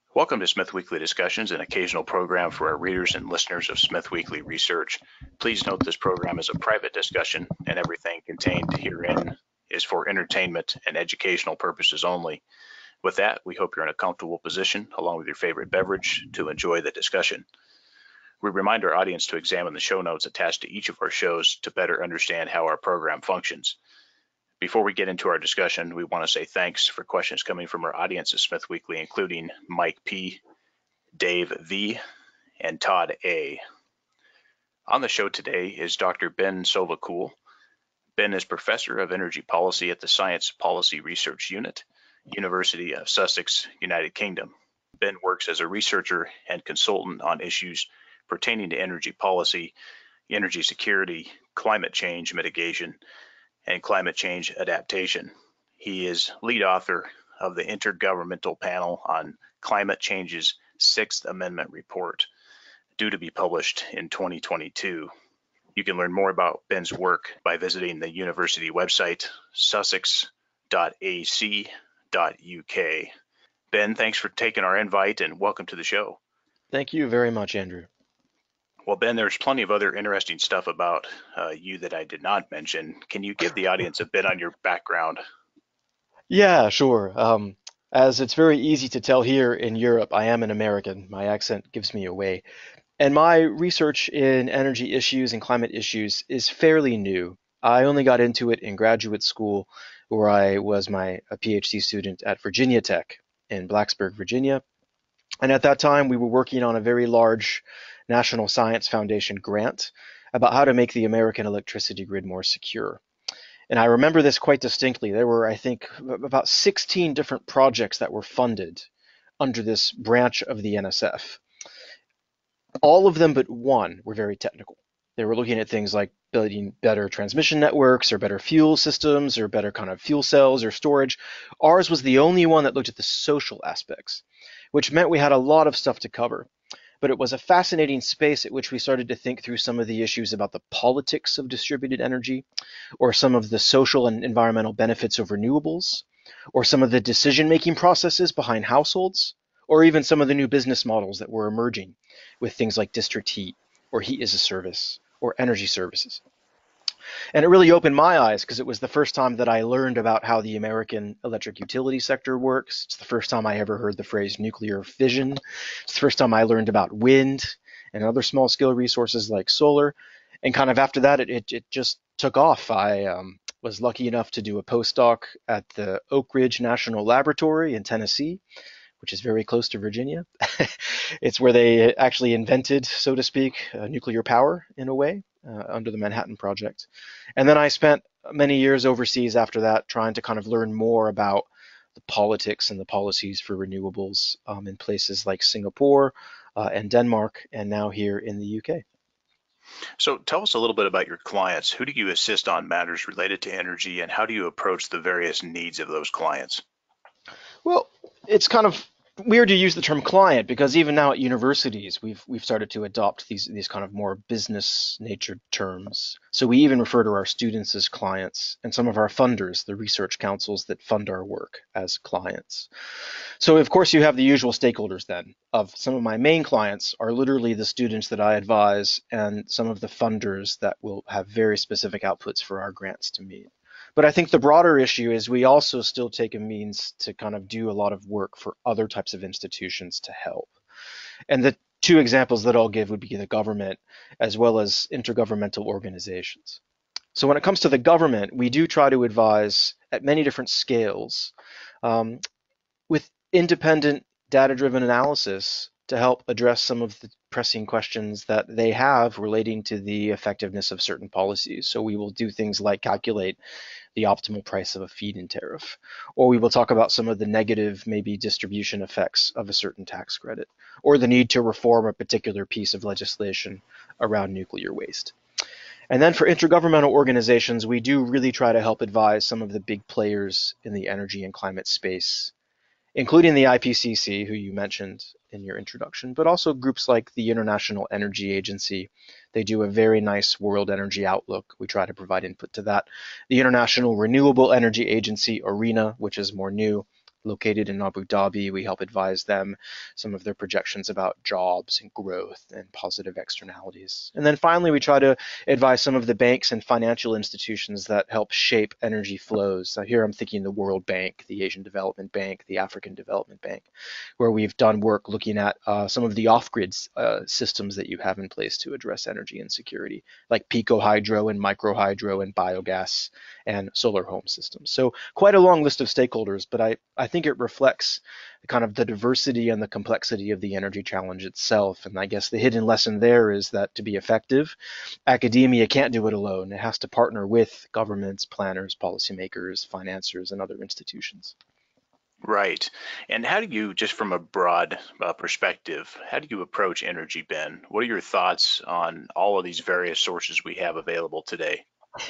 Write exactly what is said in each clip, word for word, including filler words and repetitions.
Welcome to Smith Weekly Discussions, an occasional program for our readers and listeners of Smith Weekly Research. Please note this program is a private discussion, and everything contained herein is for entertainment and educational purposes only. With that, we hope you're in a comfortable position, along with your favorite beverage, to enjoy the discussion. We remind our audience to examine the show notes attached to each of our shows to better understand how our program functions. Before we get into our discussion, we want to say thanks for questions coming from our audience at Smith Weekly, including Mike P., Dave V., and Todd A. On the show today is Doctor Ben Sovacool. Ben is Professor of Energy Policy at the Science Policy Research Unit, University of Sussex, United Kingdom. Ben works as a researcher and consultant on issues pertaining to energy policy, energy security, climate change mitigation, and climate change adaptation. He is lead author of the Intergovernmental Panel on Climate Change's Sixth Amendment Report, due to be published in twenty twenty-two. You can learn more about Ben's work by visiting the university website, sussex dot a c dot u k. Ben, thanks for taking our invite and welcome to the show. Thank you very much, Andrew. Well, Ben, there's plenty of other interesting stuff about uh, you that I did not mention. Can you give the audience a bit on your background? Yeah, sure. Um, as it's very easy to tell here in Europe, I am an American. My accent gives me away. And my research in energy issues and climate issues is fairly new. I only got into it in graduate school, where I was my a PhD student at Virginia Tech in Blacksburg, Virginia. And at that time, we were working on a very large National Science Foundation grant about how to make the American electricity grid more secure. And I remember this quite distinctly. There were, I think, about sixteen different projects that were funded under this branch of the N S F. All of them but one were very technical. They were looking at things like building better transmission networks or better fuel systems or better kind of fuel cells or storage. Ours was the only one that looked at the social aspects, which meant we had a lot of stuff to cover. But it was a fascinating space at which we started to think through some of the issues about the politics of distributed energy, or some of the social and environmental benefits of renewables, or some of the decision-making processes behind households, or even some of the new business models that were emerging with things like district heat, or heat as a service, or energy services. And it really opened my eyes because it was the first time that I learned about how the American electric utility sector works. It's the first time I ever heard the phrase nuclear fission. It's the first time I learned about wind and other small scale resources like solar. And kind of after that, it, it, it just took off. I um, was lucky enough to do a postdoc at the Oak Ridge National Laboratory in Tennessee, which is very close to Virginia. It's where they actually invented, so to speak, uh, nuclear power in a way. Uh, under the Manhattan Project. And then I spent many years overseas after that trying to kind of learn more about the politics and the policies for renewables um, in places like Singapore uh, and Denmark, and now here in the U K. So tell us a little bit about your clients. Who do you assist on matters related to energy, and how do you approach the various needs of those clients? Well, it's kind of weird to use the term client because even now at universities, we've we've started to adopt these these kind of more business natured terms. So we even refer to our students as clients, and some of our funders, the research councils that fund our work, as clients. So of course you have the usual stakeholders then. Of some of my main clients are literally the students that I advise and some of the funders that will have very specific outputs for our grants to meet. But I think the broader issue is we also still take a means to kind of do a lot of work for other types of institutions to help. And the two examples that I'll give would be the government as well as intergovernmental organizations. So when it comes to the government, we do try to advise at many different scales um, with independent data-driven analysis to help address some of the pressing questions that they have relating to the effectiveness of certain policies. So we will do things like calculate the optimal price of a feed-in tariff, or we will talk about some of the negative, maybe distribution effects of a certain tax credit, or the need to reform a particular piece of legislation around nuclear waste. And then for intergovernmental organizations, we do really try to help advise some of the big players in the energy and climate space, including the I P C C, who you mentioned in your introduction, but also groups like the International Energy Agency. They do a very nice World Energy Outlook. We try to provide input to that. The International Renewable Energy Agency, ARENA, which is more new, located in Abu Dhabi. We help advise them some of their projections about jobs and growth and positive externalities. And then finally, we try to advise some of the banks and financial institutions that help shape energy flows. So here I'm thinking the World Bank, the Asian Development Bank, the African Development Bank, where we've done work looking at uh, some of the off-grid uh, systems that you have in place to address energy insecurity, like pico hydro and micro hydro and biogas and solar home systems. So quite a long list of stakeholders, but I, I think it reflects kind of the diversity and the complexity of the energy challenge itself. And I guess the hidden lesson there is that to be effective, academia can't do it alone. It has to partner with governments, planners, policymakers, financiers, and other institutions. Right. And how do you, just from a broad uh, perspective, how do you approach energy, Ben? What are your thoughts on all of these various sources we have available today?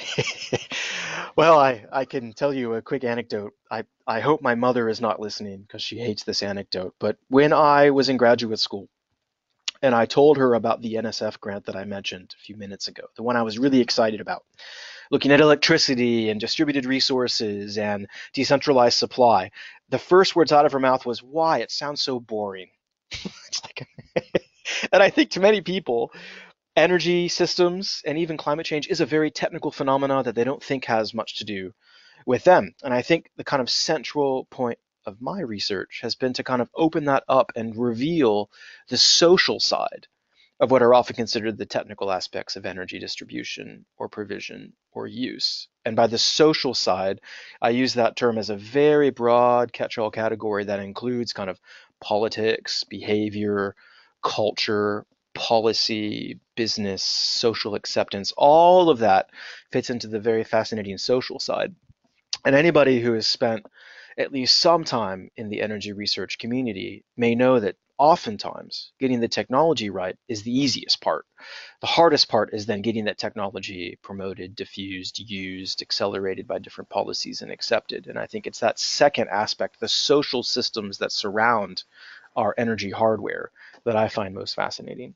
Well, I, I can tell you a quick anecdote. I, I hope my mother is not listening because she hates this anecdote. But when I was in graduate school and I told her about the N S F grant that I mentioned a few minutes ago, the one I was really excited about, looking at electricity and distributed resources and decentralized supply, the first words out of her mouth was, "Why? It sounds so boring." It's like, and I think to many people, energy systems and even climate change is a very technical phenomena that they don't think has much to do with them. And I think the kind of central point of my research has been to kind of open that up and reveal the social side of what are often considered the technical aspects of energy distribution or provision or use. And by the social side, I use that term as a very broad catch-all category that includes kind of politics, behavior, culture, policy, business, social acceptance. All of that fits into the very fascinating social side. And anybody who has spent at least some time in the energy research community may know that oftentimes getting the technology right is the easiest part. The hardest part is then getting that technology promoted, diffused, used, accelerated by different policies and accepted. And I think it's that second aspect, the social systems that surround our energy hardware, that I find most fascinating.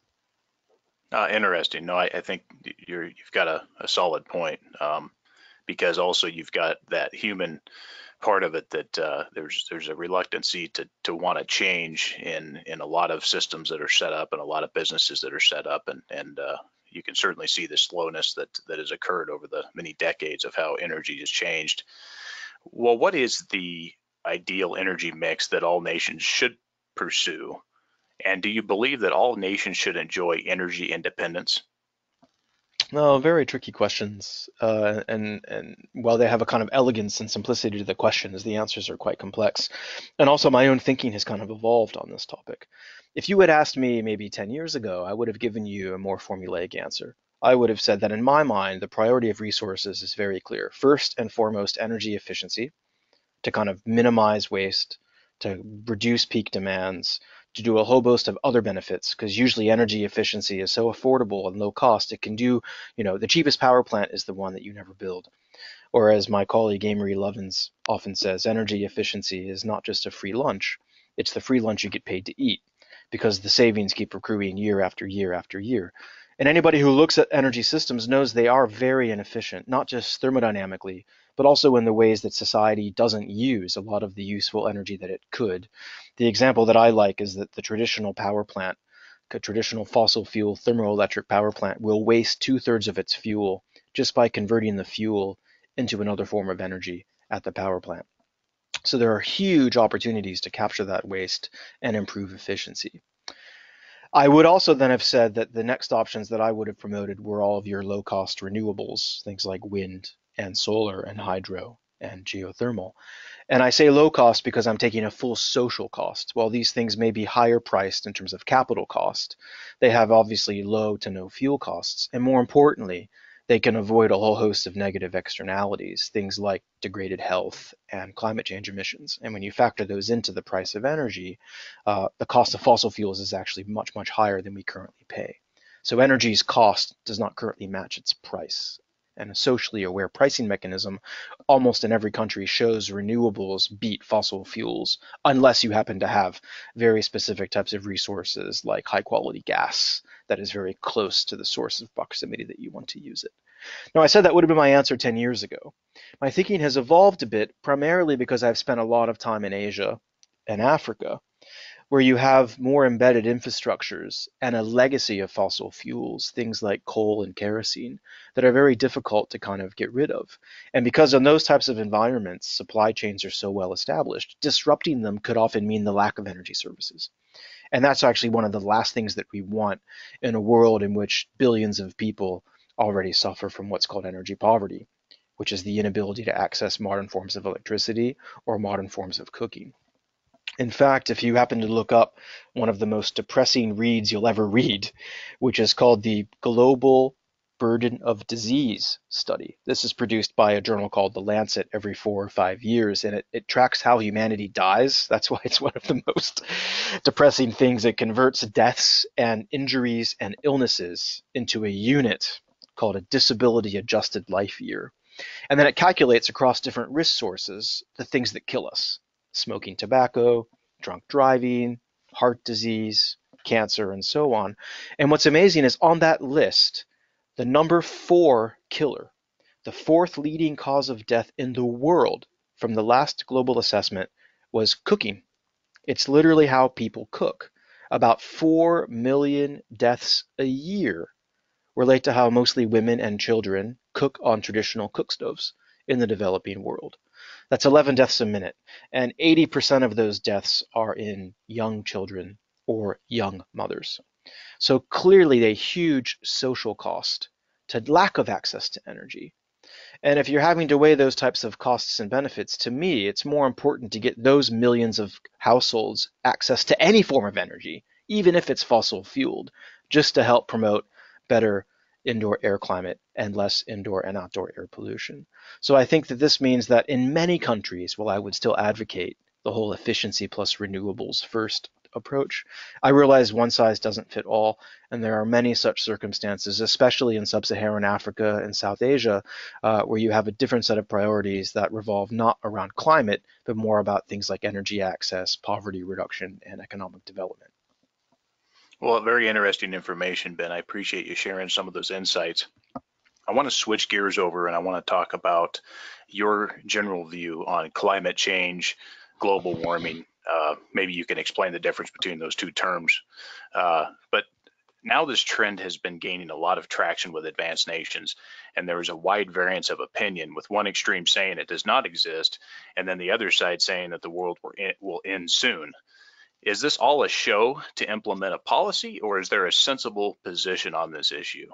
Uh, interesting. No, I, I think you're, you've got a, a solid point, um, because also you've got that human part of it that uh, there's there's a reluctancy to to want to change in in a lot of systems that are set up and a lot of businesses that are set up, and and uh, you can certainly see the slowness that that has occurred over the many decades of how energy has changed. Well, what is the ideal energy mix that all nations should pursue? And do you believe that all nations should enjoy energy independence? No, very tricky questions. Uh, and and while they have a kind of elegance and simplicity to the questions, the answers are quite complex. And also, my own thinking has kind of evolved on this topic. If you had asked me maybe ten years ago, I would have given you a more formulaic answer. I would have said that in my mind, the priority of resources is very clear. First and foremost, energy efficiency to kind of minimize waste, to reduce peak demands, to do a whole host of other benefits, because usually energy efficiency is so affordable and low cost, it can do, you know, the cheapest power plant is the one that you never build. Or as my colleague Amory Lovins often says, energy efficiency is not just a free lunch, it's the free lunch you get paid to eat, because the savings keep accruing year after year after year. And anybody who looks at energy systems knows they are very inefficient, not just thermodynamically, but also in the ways that society doesn't use a lot of the useful energy that it could. The example that I like is that the traditional power plant, a traditional fossil fuel thermoelectric power plant, will waste two thirds of its fuel just by converting the fuel into another form of energy at the power plant. So there are huge opportunities to capture that waste and improve efficiency. I would also then have said that the next options that I would have promoted were all of your low cost renewables, things like wind and solar and hydro and geothermal. And I say low cost because I'm taking a full social cost. While these things may be higher priced in terms of capital cost, they have obviously low to no fuel costs. And more importantly, they can avoid a whole host of negative externalities, things like degraded health and climate change emissions. And when you factor those into the price of energy, uh, the cost of fossil fuels is actually much, much higher than we currently pay. So energy's cost does not currently match its price. And a socially aware pricing mechanism almost in every country shows renewables beat fossil fuels unless you happen to have very specific types of resources like high quality gas that is very close to the source of proximity that you want to use it. Now, I said that would have been my answer ten years ago. My thinking has evolved a bit, primarily because I've spent a lot of time in Asia and Africa, where you have more embedded infrastructures and a legacy of fossil fuels, things like coal and kerosene, that are very difficult to kind of get rid of. And because in those types of environments, supply chains are so well established, disrupting them could often mean the lack of energy services. And that's actually one of the last things that we want in a world in which billions of people already suffer from what's called energy poverty, which is the inability to access modern forms of electricity or modern forms of cooking. In fact, if you happen to look up one of the most depressing reads you'll ever read, which is called the Global Burden of Disease Study. This is produced by a journal called The Lancet every four or five years, and it, it tracks how humanity dies. That's why it's one of the most depressing things. It converts deaths and injuries and illnesses into a unit called a disability adjusted life year. And then it calculates across different risk sources the things that kill us: smoking tobacco, drunk driving, heart disease, cancer, and so on. And what's amazing is on that list, the number four killer, the fourth leading cause of death in the world from the last global assessment, was cooking. It's literally how people cook. About four million deaths a year relate to how mostly women and children cook on traditional cook stoves in the developing world. That's eleven deaths a minute, and eighty percent of those deaths are in young children or young mothers. So clearly a huge social cost to lack of access to energy. And if you're having to weigh those types of costs and benefits, to me, it's more important to get those millions of households access to any form of energy, even if it's fossil fueled, just to help promote better indoor air climate and less indoor and outdoor air pollution. So I think that this means that in many countries, while I would still advocate the whole efficiency plus renewables first approach, I realize one size doesn't fit all, and there are many such circumstances, especially in sub-Saharan Africa and South Asia, uh, where you have a different set of priorities that revolve not around climate, but more about things like energy access, poverty reduction, and economic development. Well, very interesting information, Ben. I appreciate you sharing some of those insights. I want to switch gears over and I want to talk about your general view on climate change, global warming. Uh, maybe you can explain the difference between those two terms. Uh, but now this trend has been gaining a lot of traction with advanced nations, and there is a wide variance of opinion, with one extreme saying it does not exist, and then the other side saying that the world will end soon. Is this all a show to implement a policy, or is there a sensible position on this issue?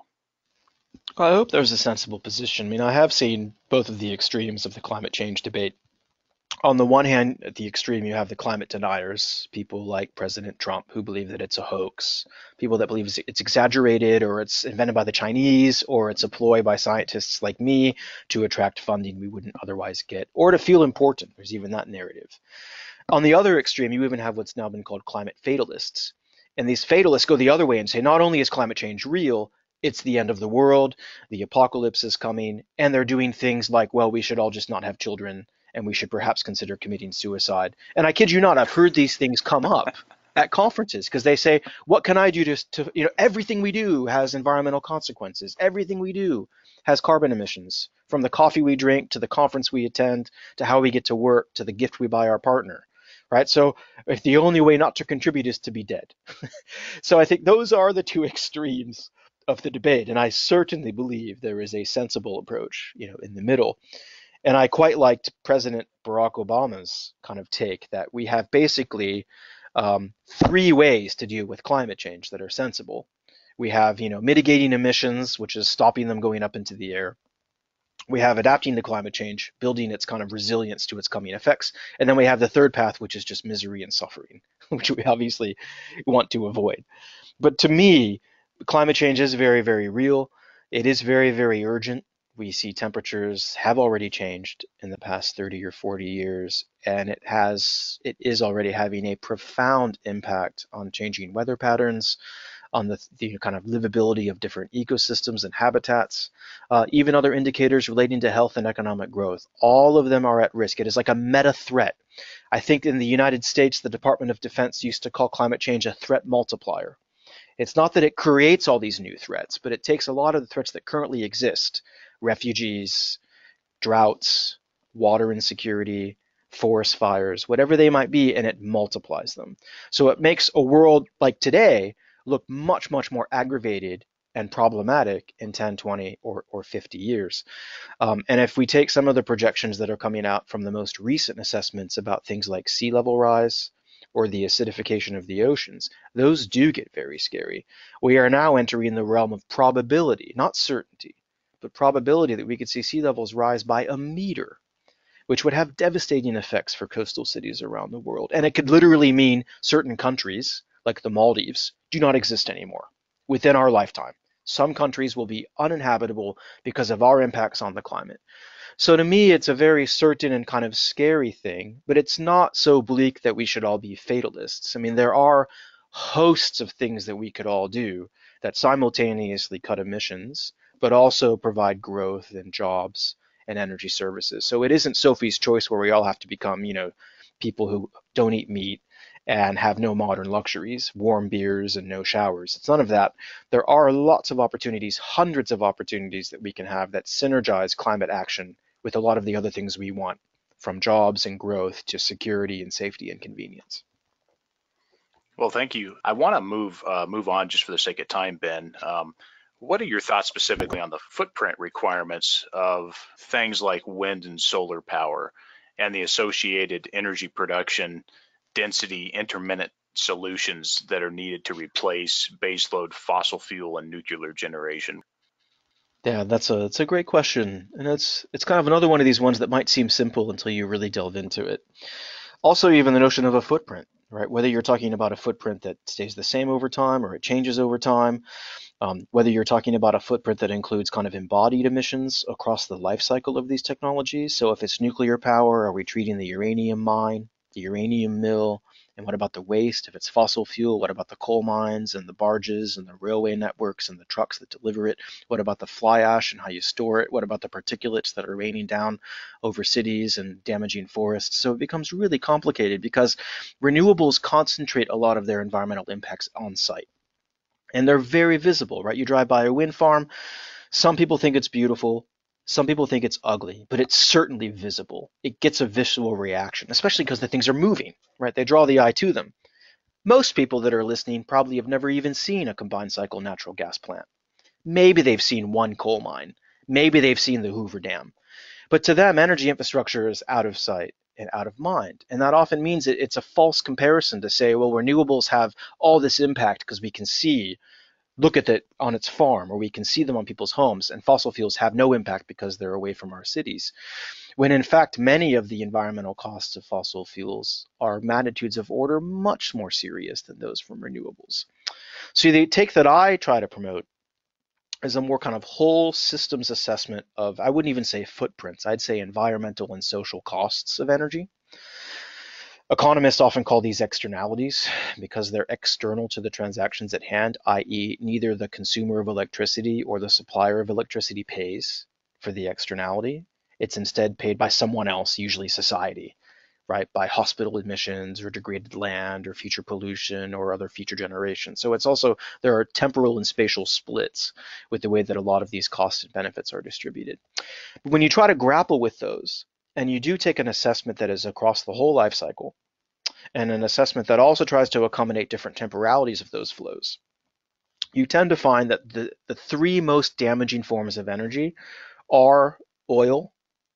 I hope there's a sensible position. I mean, I have seen both of the extremes of the climate change debate. On the one hand, at the extreme, you have the climate deniers, people like President Trump, who believe that it's a hoax, people that believe it's exaggerated, or it's invented by the Chinese, or it's a ploy by scientists like me to attract funding we wouldn't otherwise get, or to feel important. There's even that narrative. On the other extreme, you even have what's now been called climate fatalists. And these fatalists go the other way and say, not only is climate change real, it's the end of the world, the apocalypse is coming, and they're doing things like, well, we should all just not have children, and we should perhaps consider committing suicide. And I kid you not, I've heard these things come up at conferences because they say, what can I do to, to, you know, everything we do has environmental consequences. Everything we do has carbon emissions, from the coffee we drink to the conference we attend to how we get to work to the gift we buy our partner. Right? So if the only way not to contribute is to be dead. So I think those are the two extremes of the debate. And I certainly believe there is a sensible approach, you know, in the middle. And I quite liked President Barack Obama's kind of take that we have basically um, three ways to deal with climate change that are sensible. We have, you know, mitigating emissions, which is stopping them going up into the air. We have adapting to climate change, building its kind of resilience to its coming effects. And then we have the third path, which is just misery and suffering, which we obviously want to avoid. But to me, climate change is very, very real. It is very, very urgent. We see temperatures have already changed in the past thirty or forty years, and it has, it is already having a profound impact on changing weather patterns, on the, the kind of livability of different ecosystems and habitats, uh, even other indicators relating to health and economic growth. All of them are at risk. It is like a meta threat. I think in the United States, the Department of Defense used to call climate change a threat multiplier. It's not that it creates all these new threats, but it takes a lot of the threats that currently exist, refugees, droughts, water insecurity, forest fires, whatever they might be, and it multiplies them. So it makes a world like today look much, much more aggravated and problematic in ten, twenty, or, or fifty years. Um, and if we take some of the projections that are coming out from the most recent assessments about things like sea level rise or the acidification of the oceans, those do get very scary. We are now entering the realm of probability, not certainty, but probability that we could see sea levels rise by a meter, which would have devastating effects for coastal cities around the world. And it could literally mean certain countries, like the Maldives, do not exist anymore within our lifetime. Some countries will be uninhabitable because of our impacts on the climate. So to me, it's a very certain and kind of scary thing, but it's not so bleak that we should all be fatalists. I mean, there are hosts of things that we could all do that simultaneously cut emissions, but also provide growth and jobs and energy services. So it isn't Sophie's choice where we all have to become, you know, people who don't eat meat and have no modern luxuries, warm beers and no showers. It's none of that. There are lots of opportunities, hundreds of opportunities that we can have that synergize climate action with a lot of the other things we want, from jobs and growth to security and safety and convenience. Well, thank you. I want to move uh, move on just for the sake of time, Ben. Um, what are your thoughts specifically on the footprint requirements of things like wind and solar power and the associated energy production density intermittent solutions that are needed to replace baseload fossil fuel and nuclear generation? Yeah, that's a that's a great question, and it's it's kind of another one of these ones that might seem simple until you really delve into it. Also, even the notion of a footprint, right? Whether you're talking about a footprint that stays the same over time or it changes over time, um, whether you're talking about a footprint that includes kind of embodied emissions across the life cycle of these technologies. So if it's nuclear power, are we treating the uranium mine, the uranium mill, and what about the waste? If it's fossil fuel, what about the coal mines and the barges and the railway networks and the trucks that deliver it? What about the fly ash and how you store it? What about the particulates that are raining down over cities and damaging forests? So it becomes really complicated because renewables concentrate a lot of their environmental impacts on site. And they're very visible, right? You drive by a wind farm, some people think it's beautiful, some people think it's ugly, but it's certainly visible. It gets a visual reaction, especially because the things are moving, right? They draw the eye to them. Most people that are listening probably have never even seen a combined cycle natural gas plant. Maybe they've seen one coal mine. Maybe they've seen the Hoover Dam. But to them, energy infrastructure is out of sight and out of mind. And that often means it, it's a false comparison to say, well, renewables have all this impact because we can see, look at it on its farm, or we can see them on people's homes, and fossil fuels have no impact because they're away from our cities. When in fact, many of the environmental costs of fossil fuels are magnitudes of order much more serious than those from renewables. So the take that I try to promote is a more kind of whole systems assessment of, I wouldn't even say footprints, I'd say environmental and social costs of energy. Economists often call these externalities because they're external to the transactions at hand, that is neither the consumer of electricity or the supplier of electricity pays for the externality. It's instead paid by someone else, usually society, right? By hospital admissions or degraded land or future pollution or other future generations. So it's also, there are temporal and spatial splits with the way that a lot of these costs and benefits are distributed. But when you try to grapple with those, and you do take an assessment that is across the whole life cycle, and an assessment that also tries to accommodate different temporalities of those flows, you tend to find that the, the three most damaging forms of energy are oil,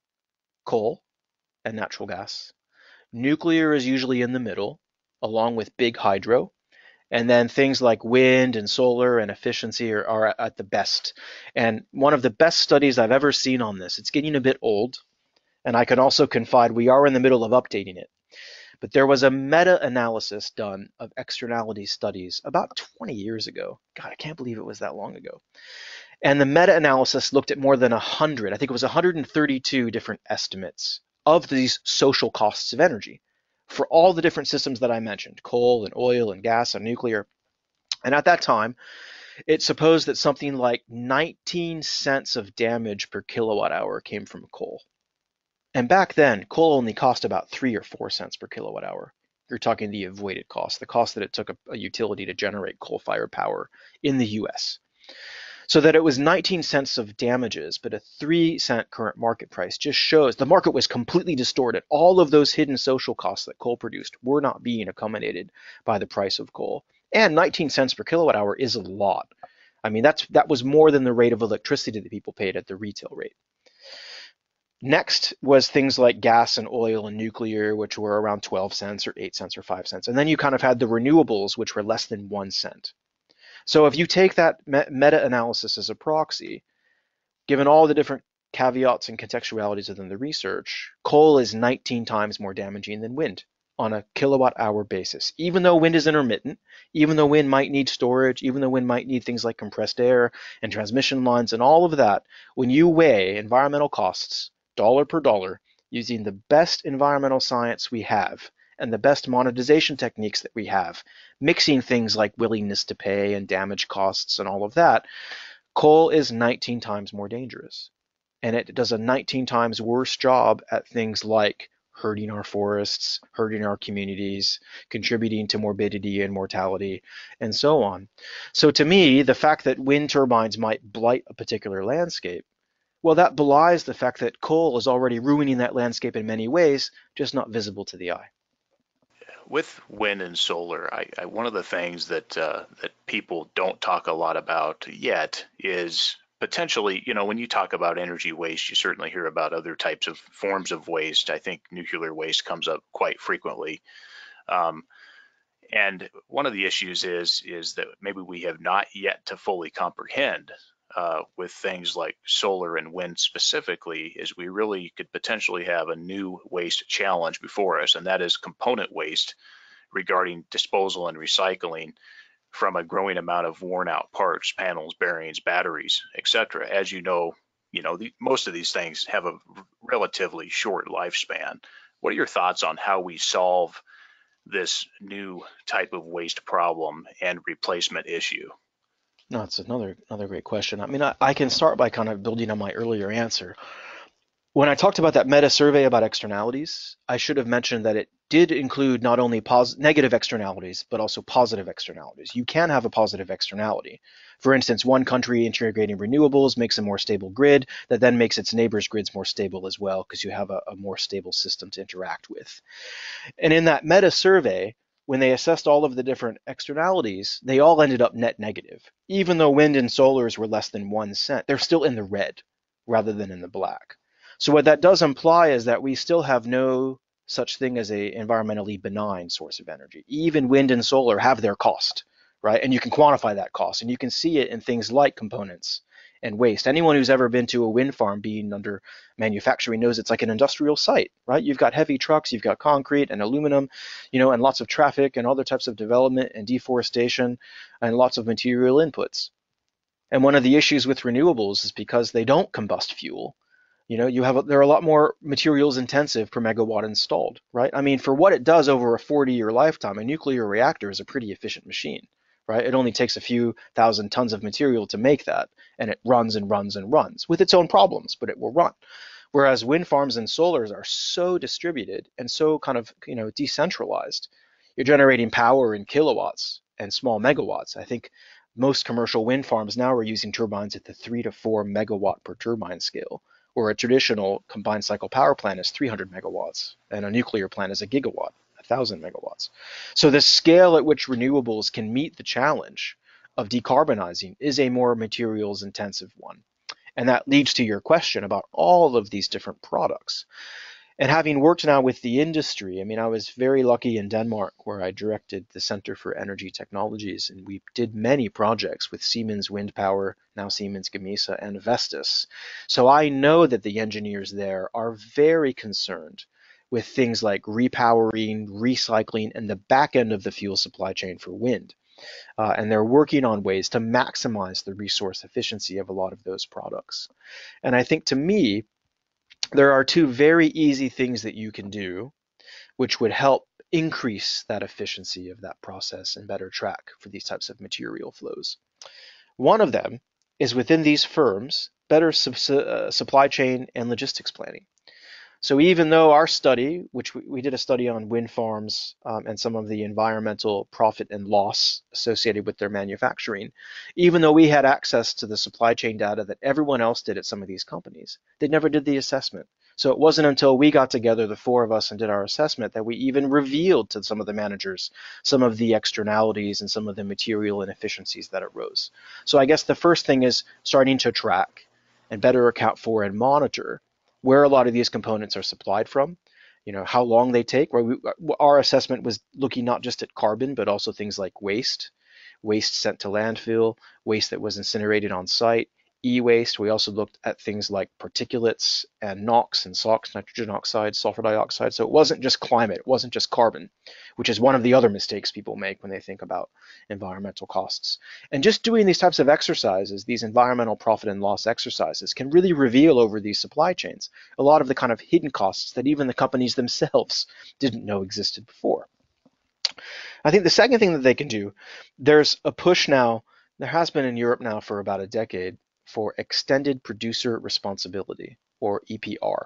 coal, and natural gas. Nuclear is usually in the middle, along with big hydro, and then things like wind and solar and efficiency are, are at the best. And one of the best studies I've ever seen on this, it's getting a bit old, and I can also confide we are in the middle of updating it. But there was a meta-analysis done of externality studies about twenty years ago. God, I can't believe it was that long ago. And the meta-analysis looked at more than one hundred, I think it was one hundred thirty-two different estimates of these social costs of energy for all the different systems that I mentioned, coal and oil and gas and nuclear. And at that time, it supposed that something like nineteen cents of damage per kilowatt hour came from coal. And back then, coal only cost about three or four cents per kilowatt hour. You're talking the avoided cost, the cost that it took a, a utility to generate coal-fired power in the U S. So that it was nineteen cents of damages, but a three cent current market price just shows the market was completely distorted. All of those hidden social costs that coal produced were not being accommodated by the price of coal. And nineteen cents per kilowatt hour is a lot. I mean, that's that was more than the rate of electricity that people paid at the retail rate. Next was things like gas and oil and nuclear, which were around twelve cents or eight cents or five cents. And then you kind of had the renewables, which were less than one cent. So if you take that meta-analysis as a proxy, given all the different caveats and contextualities within the research, coal is nineteen times more damaging than wind on a kilowatt hour basis. Even though wind is intermittent, even though wind might need storage, even though wind might need things like compressed air and transmission lines and all of that, when you weigh environmental costs dollar per dollar using the best environmental science we have and the best monetization techniques that we have, mixing things like willingness to pay and damage costs and all of that, coal is nineteen times more dangerous. And it does a nineteen times worse job at things like hurting our forests, hurting our communities, contributing to morbidity and mortality, and so on. So to me, the fact that wind turbines might blight a particular landscape, well, that belies the fact that coal is already ruining that landscape in many ways, just not visible to the eye. With wind and solar, I, I, one of the things that uh, that people don't talk a lot about yet is potentially, you know, when you talk about energy waste, you certainly hear about other types of forms of waste. I think nuclear waste comes up quite frequently. Um, and one of the issues is is that maybe we have not yet to fully comprehend uh, with things like solar and wind specifically, is we really could potentially have a new waste challenge before us, and that is component waste regarding disposal and recycling from a growing amount of worn out parts, panels, bearings, batteries, et cetera. As you know, you know, the, most of these things have a relatively short lifespan. What are your thoughts on how we solve this new type of waste problem and replacement issue? No, that's another another great question. I mean, I, I can start by kind of building on my earlier answer. When I talked about that meta survey about externalities, I should have mentioned that it did include not only pos- negative externalities, but also positive externalities. You can have a positive externality. For instance, one country integrating renewables makes a more stable grid that then makes its neighbors' grids more stable as well, because you have a, a more stable system to interact with. And in that meta survey, when they assessed all of the different externalities, they all ended up net negative. Even though wind and solars were less than one cent, they're still in the red rather than in the black. So what that does imply is that we still have no such thing as a environmentally benign source of energy. Even wind and solar have their cost, right? And you can quantify that cost, and you can see it in things like components and waste. Anyone who's ever been to a wind farm being under manufacturing knows it's like an industrial site, right? You've got heavy trucks, you've got concrete and aluminum, you know, and lots of traffic and other types of development and deforestation and lots of material inputs. And one of the issues with renewables is because they don't combust fuel. You know, you have a, they're a lot more materials intensive per megawatt installed, right? I mean, for what it does over a forty year lifetime, a nuclear reactor is a pretty efficient machine, right? It only takes a few thousand tons of material to make that, and it runs and runs and runs with its own problems, but it will run. Whereas wind farms and solars are so distributed and so kind of, you know, decentralized. You're generating power in kilowatts and small megawatts. I think most commercial wind farms now are using turbines at the three to four megawatt per turbine scale, where a traditional combined cycle power plant is three hundred megawatts and a nuclear plant is a gigawatt, one thousand megawatts. So the scale at which renewables can meet the challenge of decarbonizing is a more materials intensive one. And that leads to your question about all of these different products. And having worked now with the industry, I mean, I was very lucky in Denmark where I directed the Center for Energy Technologies, and we did many projects with Siemens Wind Power, now Siemens Gamesa, and Vestas. So I know that the engineers there are very concerned with things like repowering, recycling, and the back end of the fuel supply chain for wind. Uh, and they're working on ways to maximize the resource efficiency of a lot of those products. And I think to me, there are two very easy things that you can do which would help increase that efficiency of that process and better track for these types of material flows. One of them is within these firms, better sub- uh, supply chain and logistics planning. So even though our study, which we, we did a study on wind farms um, and some of the environmental profit and loss associated with their manufacturing, even though we had access to the supply chain data that everyone else did at some of these companies, they never did the assessment. So it wasn't until we got together, the four of us, and did our assessment that we even revealed to some of the managers some of the externalities and some of the material inefficiencies that arose. So I guess the first thing is starting to track and better account for and monitor where a lot of these components are supplied from, you know, how long they take. Where we, our assessment was looking not just at carbon, but also things like waste, waste sent to landfill, waste that was incinerated on site, e-waste. We also looked at things like particulates and NOx and SOx, nitrogen oxide, sulfur dioxide. So it wasn't just climate, it wasn't just carbon, which is one of the other mistakes people make when they think about environmental costs. And just doing these types of exercises, these environmental profit and loss exercises, can really reveal over these supply chains a lot of the kind of hidden costs that even the companies themselves didn't know existed before. I think the second thing that they can do, there's a push now, there has been in Europe now for about a decade, for extended producer responsibility, or E P R.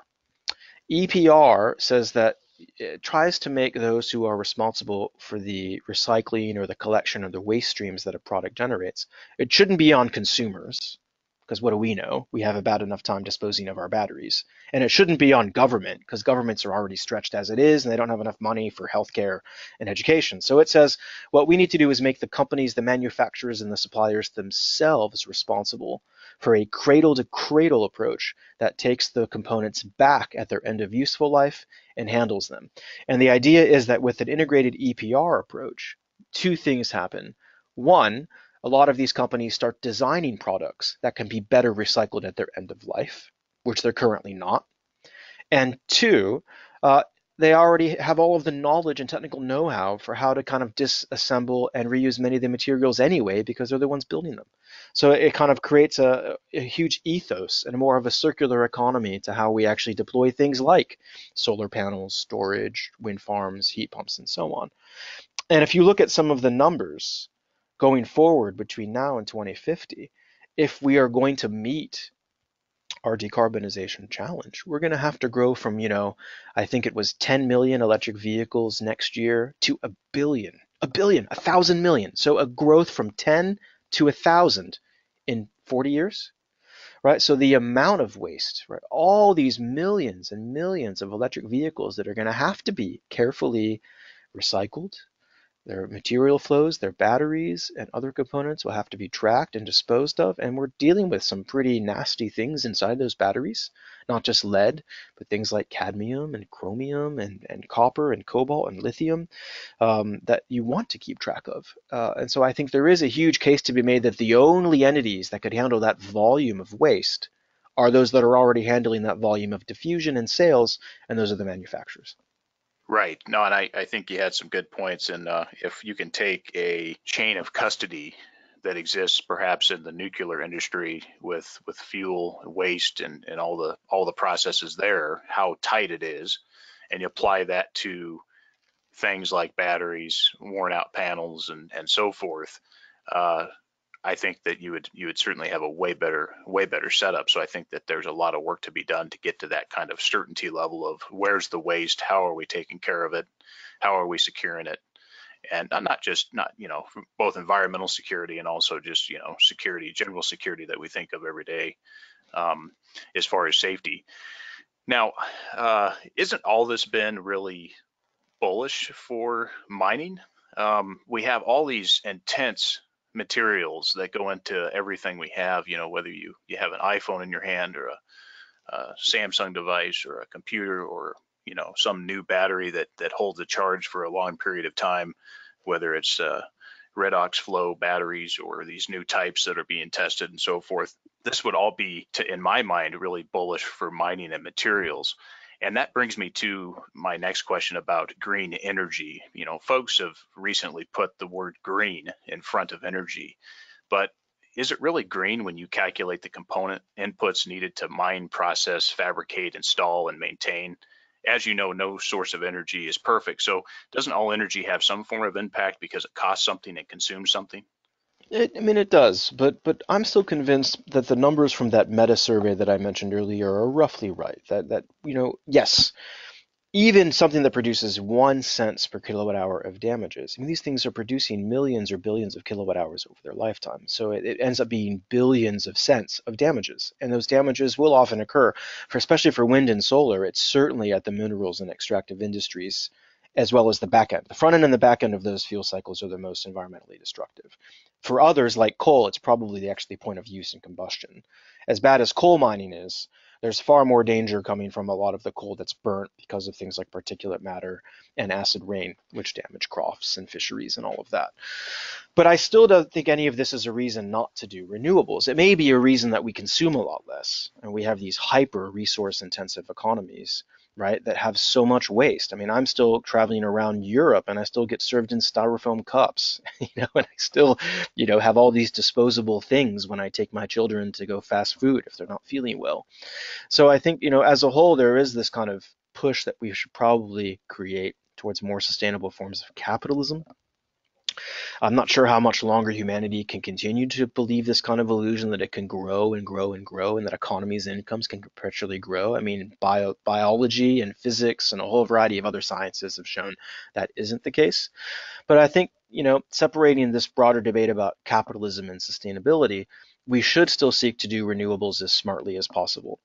E P R says that it tries to make those who are responsible for the recycling or the collection of the waste streams that a product generates, it shouldn't be on consumers, because what do we know? We have a bad enough time disposing of our batteries. And it shouldn't be on government, because governments are already stretched as it is, and they don't have enough money for healthcare and education. So it says what we need to do is make the companies, the manufacturers, and the suppliers themselves responsible for a cradle-to-cradle approach that takes the components back at their end of useful life and handles them. And the idea is that with an integrated E P R approach, two things happen. One, a lot of these companies start designing products that can be better recycled at their end of life, which they're currently not. And two, uh, they already have all of the knowledge and technical know-how for how to kind of disassemble and reuse many of the materials anyway, because they're the ones building them. So it kind of creates a, a huge ethos and more of a circular economy to how we actually deploy things like solar panels, storage, wind farms, heat pumps, and so on. And if you look at some of the numbers going forward between now and twenty fifty, if we are going to meet our decarbonization challenge, we're going to have to grow from, you know, I think it was ten million electric vehicles next year to a billion, a billion, a thousand million. So a growth from ten to a thousand in forty years, right? So the amount of waste, right? All these millions and millions of electric vehicles that are going to have to be carefully recycled, their material flows, their batteries, and other components will have to be tracked and disposed of. And we're dealing with some pretty nasty things inside those batteries, not just lead, but things like cadmium and chromium and, and copper and cobalt and lithium um, that you want to keep track of. Uh, and so I think there is a huge case to be made that the only entities that could handle that volume of waste are those that are already handling that volume of diffusion and sales, and those are the manufacturers. Right. No, and I, I think you had some good points. And uh, if you can take a chain of custody that exists perhaps in the nuclear industry with with fuel and waste and, and all the all the processes there, how tight it is, and you apply that to things like batteries, worn out panels, and and so forth, uh, I think that you would you would certainly have a way better way better setup. So I think that there's a lot of work to be done to get to that kind of certainty level of where's the waste, how are we taking care of it, how are we securing it, and not just not you know both environmental security and also just you know security, general security that we think of every day, um, as far as safety. Now, uh, isn't all this been really bullish for mining? Um, we have all these intense materials that go into everything we have, you know, whether you, you have an iPhone in your hand or a, a Samsung device or a computer or, you know, some new battery that, that holds a charge for a long period of time, whether it's uh, redox flow batteries or these new types that are being tested and so forth. This would all be, to, in my mind, really bullish for mining and materials. And that brings me to my next question about green energy. You know, folks have recently put the word green in front of energy, but is it really green when you calculate the component inputs needed to mine, process, fabricate, install, and maintain? As you know, no source of energy is perfect. So doesn't all energy have some form of impact because it costs something and consumes something? It, I mean, it does, but but I'm still convinced that the numbers from that meta survey that I mentioned earlier are roughly right. That that you know, yes, even something that produces one cents per kilowatt hour of damages. I mean, these things are producing millions or billions of kilowatt hours over their lifetime. So it, it ends up being billions of cents of damages. And those damages will often occur, for especially for wind and solar. It's certainly at the minerals and extractive industries, as well as the back end. The front end and the back end of those fuel cycles are the most environmentally destructive. For others, like coal, it's probably the actually point of use and combustion. As bad as coal mining is, there's far more danger coming from a lot of the coal that's burnt because of things like particulate matter and acid rain, which damage crops and fisheries and all of that. But I still don't think any of this is a reason not to do renewables. It may be a reason that we consume a lot less, and we have these hyper resource intensive economies, right, that have so much waste. I mean, I'm still traveling around Europe and I still get served in styrofoam cups, you know, and I still, you know, have all these disposable things when I take my children to go fast food if they're not feeling well. So I think, you know, as a whole, there is this kind of push that we should probably create towards more sustainable forms of capitalism. I'm not sure how much longer humanity can continue to believe this kind of illusion that it can grow and grow and grow and that economies and incomes can perpetually grow. I mean, bio, biology and physics and a whole variety of other sciences have shown that isn't the case. But I think, you know, separating this broader debate about capitalism and sustainability, we should still seek to do renewables as smartly as possible.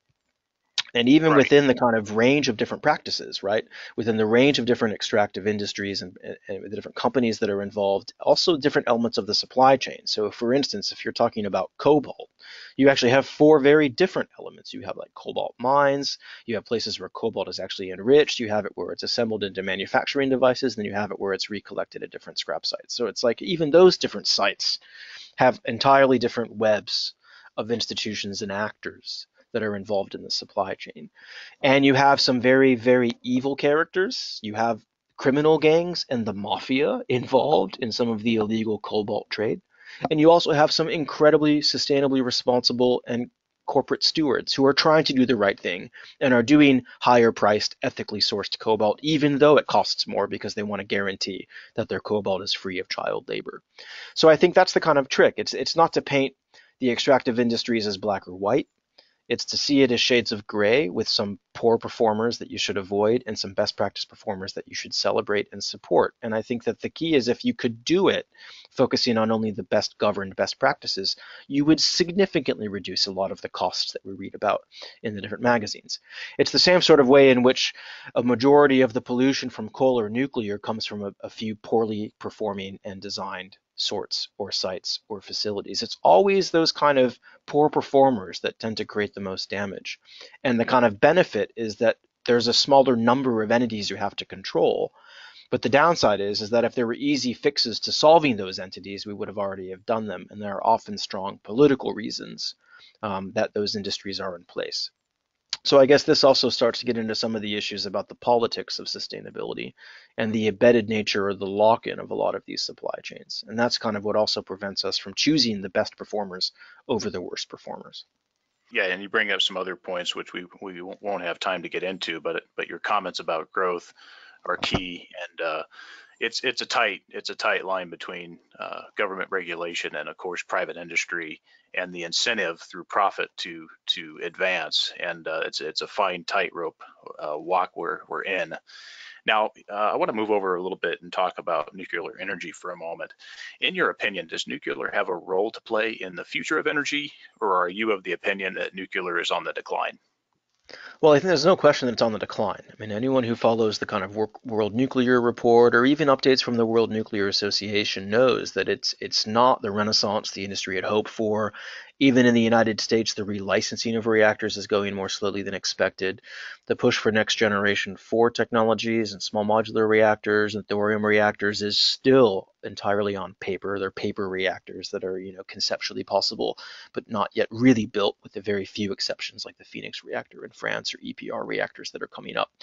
And even Right. within the kind of range of different practices, right? Within the range of different extractive industries and, and the different companies that are involved, also different elements of the supply chain. So, for instance, if you're talking about cobalt, you actually have four very different elements. You have like cobalt mines, you have places where cobalt is actually enriched, you have it where it's assembled into manufacturing devices, and then you have it where it's recollected at different scrap sites. So, it's like even those different sites have entirely different webs of institutions and actors that are involved in the supply chain. And you have some very, very evil characters. You have criminal gangs and the mafia involved in some of the illegal cobalt trade. And you also have some incredibly sustainably responsible and corporate stewards who are trying to do the right thing and are doing higher priced, ethically sourced cobalt, even though it costs more because they want to guarantee that their cobalt is free of child labor. So I think that's the kind of trick. It's it's not to paint the extractive industries as black or white. It's to see it as shades of gray with some poor performers that you should avoid and some best practice performers that you should celebrate and support. And I think that the key is if you could do it, focusing on only the best governed best practices, you would significantly reduce a lot of the costs that we read about in the different magazines. It's the same sort of way in which a majority of the pollution from coal or nuclear comes from a, a few poorly performing and designed sorts or sites or facilities. It's always those kind of poor performers that tend to create the most damage. And the kind of benefit is that there's a smaller number of entities you have to control. But the downside is, is that if there were easy fixes to solving those entities, we would have already have done them. And there are often strong political reasons um, that those industries are in place. So I guess this also starts to get into some of the issues about the politics of sustainability and the embedded nature or the lock-in of a lot of these supply chains. And that's kind of what also prevents us from choosing the best performers over the worst performers. Yeah, and you bring up some other points which we we won't have time to get into, but but your comments about growth are key, and uh, it's it's a tight it's a tight line between uh, government regulation and of course private industry and the incentive through profit to to advance, and uh, it's it's a fine tightrope uh, walk we're we're in. Now, uh, I want to move over a little bit and talk about nuclear energy for a moment. In your opinion, does nuclear have a role to play in the future of energy, or are you of the opinion that nuclear is on the decline? Well, I think there's no question that it's on the decline. I mean, anyone who follows the kind of World Nuclear Report or even updates from the World Nuclear Association knows that it's it's not the renaissance the industry had hoped for. Even in the United States, the relicensing of reactors is going more slowly than expected. The push for next generation four technologies and small modular reactors and thorium reactors is still entirely on paper. They're paper reactors that are, you know, conceptually possible, but not yet really built, with the very few exceptions like the Phoenix reactor in France or E P R reactors that are coming up.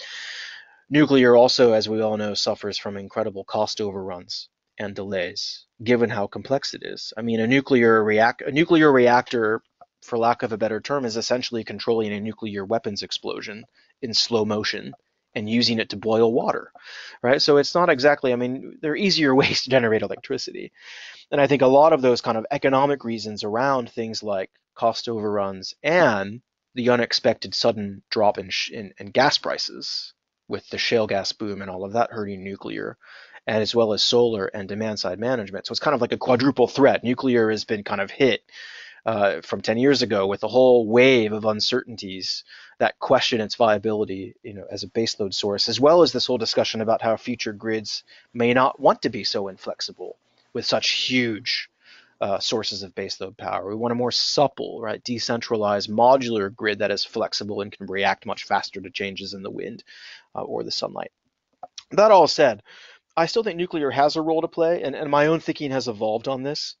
Nuclear also, as we all know, suffers from incredible cost overruns and delays, given how complex it is. I mean, a nuclear react a nuclear reactor, for lack of a better term, is essentially controlling a nuclear weapons explosion in slow motion and using it to boil water, right? So it's not exactly, I mean, there are easier ways to generate electricity. And I think a lot of those kind of economic reasons around things like cost overruns and the unexpected sudden drop in, sh- in, in gas prices with the shale gas boom and all of that hurting nuclear, and as well as solar and demand side management. So it's kind of like a quadruple threat. Nuclear has been kind of hit uh, from ten years ago with a whole wave of uncertainties that question its viability, you know, as a baseload source, as well as this whole discussion about how future grids may not want to be so inflexible with such huge uh, sources of baseload power. We want a more supple, right, decentralized, modular grid that is flexible and can react much faster to changes in the wind uh, or the sunlight. That all said, I still think nuclear has a role to play, and, and my own thinking has evolved on this.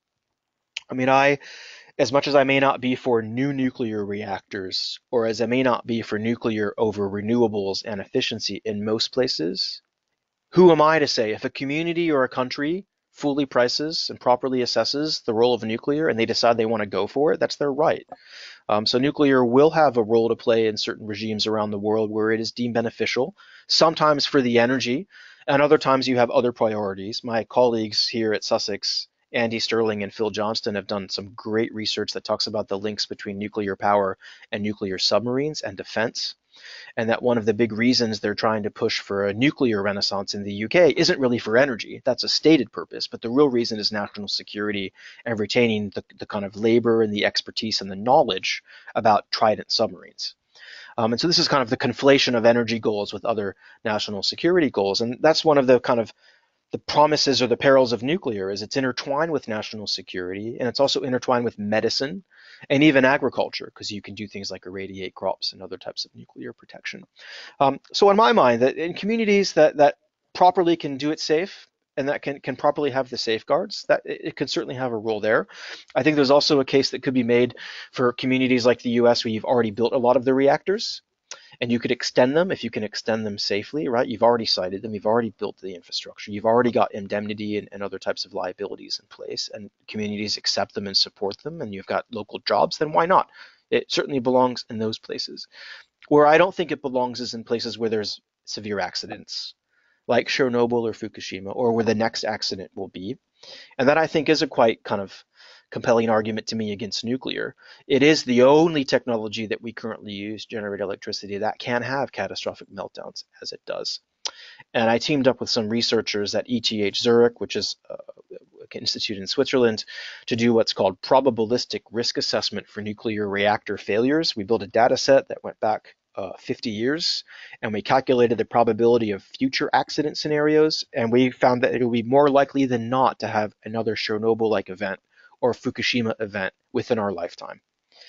I mean, I as much as I may not be for new nuclear reactors, or as I may not be for nuclear over renewables and efficiency in most places, who am I to say if a community or a country fully prices and properly assesses the role of nuclear and they decide they want to go for it, that's their right. Um, so nuclear will have a role to play in certain regimes around the world where it is deemed beneficial, sometimes for the energy, and other times you have other priorities. My colleagues here at Sussex, Andy Sterling and Phil Johnston, have done some great research that talks about the links between nuclear power and nuclear submarines and defense, and that one of the big reasons they're trying to push for a nuclear renaissance in the U K isn't really for energy. That's a stated purpose, but the real reason is national security and retaining the, the kind of labor and the expertise and the knowledge about Trident submarines. Um, and so this is kind of the conflation of energy goals with other national security goals, and that's one of the kind of the promises or the perils of nuclear is it's intertwined with national security, and it's also intertwined with medicine and even agriculture, because you can do things like irradiate crops and other types of nuclear protection. Um, so in my mind, that in communities that that properly can do it safe and that can can properly have the safeguards, that it, it can certainly have a role there. I think there's also a case that could be made for communities like the U S where you've already built a lot of the reactors and you could extend them if you can extend them safely, right? You've already sited them, you've already built the infrastructure, you've already got indemnity and, and other types of liabilities in place, and communities accept them and support them, and you've got local jobs, then why not? It certainly belongs in those places. Where I don't think it belongs is in places where there's severe accidents, like Chernobyl or Fukushima, or where the next accident will be. And that I think is a quite kind of compelling argument to me against nuclear. It is the only technology that we currently use to generate electricity that can have catastrophic meltdowns as it does. And I teamed up with some researchers at E T H Zurich, which is uh, an institute in Switzerland, to do what's called probabilistic risk assessment for nuclear reactor failures. We built a data set that went back uh, fifty years, and we calculated the probability of future accident scenarios, and we found that it will be more likely than not to have another Chernobyl-like event or Fukushima event within our lifetime.